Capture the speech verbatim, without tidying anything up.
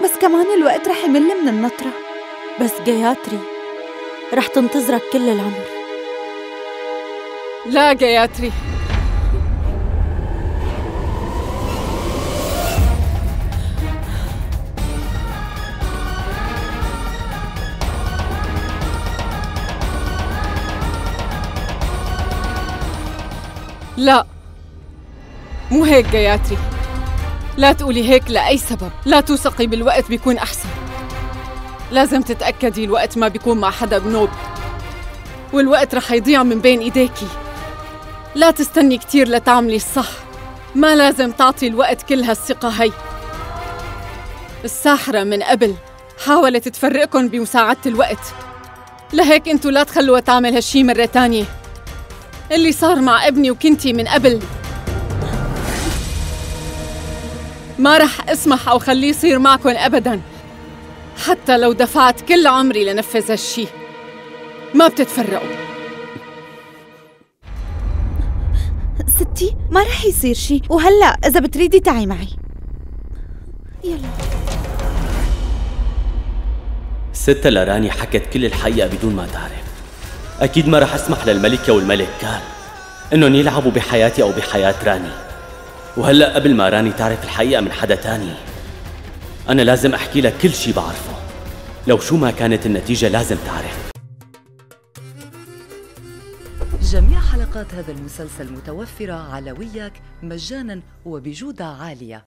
بس كمان الوقت رح يمل من النطرة. بس جاياتري رح تنتظرك كل العمر. لا جاياتري، لا مو هيك جاياتري، لا تقولي هيك لأي سبب. لا توثقي بالوقت بيكون أحسن. لازم تتأكدي الوقت ما بيكون مع حدا بنوب، والوقت رح يضيع من بين إيديكي. لا تستني كتير لتعملي الصح. ما لازم تعطي الوقت كل هالثقة هي. الساحرة من قبل حاولت تفرقكن بمساعدة الوقت، لهيك انتو لا تخلوها تعمل هالشي مرة تانية. اللي صار مع ابني وكنتي من قبل ما رح اسمح او خليه يصير معكن ابدا، حتى لو دفعت كل عمري لنفذ هالشي. ما بتتفرقوا. ستي ما رح يصير شي، وهلأ إذا بتريدي تعي معي. يلا. الست لاراني حكت كل الحقيقة بدون ما تعرف. أكيد ما رح أسمح للملكة والملك كال إنهم يلعبوا بحياتي أو بحياة راني. وهلأ قبل ما راني تعرف الحقيقة من حدا تاني، أنا لازم أحكي لك كل شي بعرفه. لو شو ما كانت النتيجة لازم تعرف. جميع حلقات هذا المسلسل متوفرة على وياك مجانا وبجودة عالية.